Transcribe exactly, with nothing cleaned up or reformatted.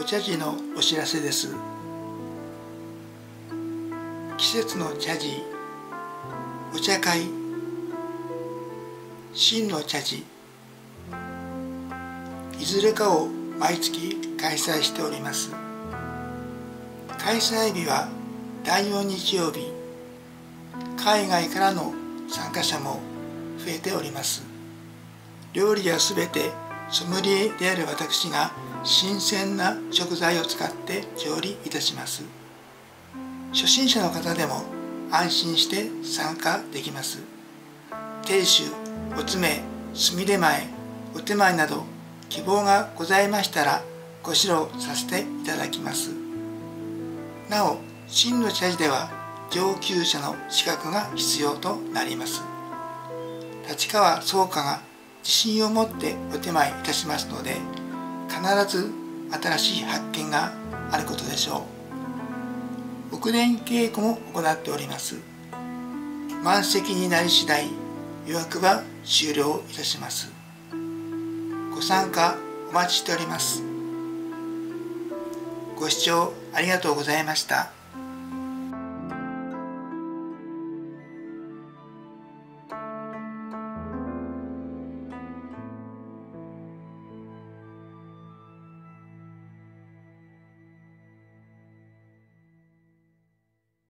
お茶事のお知らせです。季節の茶事、お茶会、真の茶事、いずれかを毎月開催しております。開催日はだいよん日曜日。海外からの参加者も増えております。料理はすべてソムリエである私が新鮮な食材を使って調理いたします。初心者の方でも安心して参加できます。亭主、おつめ、すみれ前、お手前など希望がございましたらご指導させていただきます。なお、真の茶事では上級者の資格が必要となります。立川宗家が自信を持ってお手前いたしますので、必ず新しい発見があることでしょう。奥伝稽古も行っております。満席になり次第、予約は終了いたします。ご参加お待ちしております。ご視聴ありがとうございました。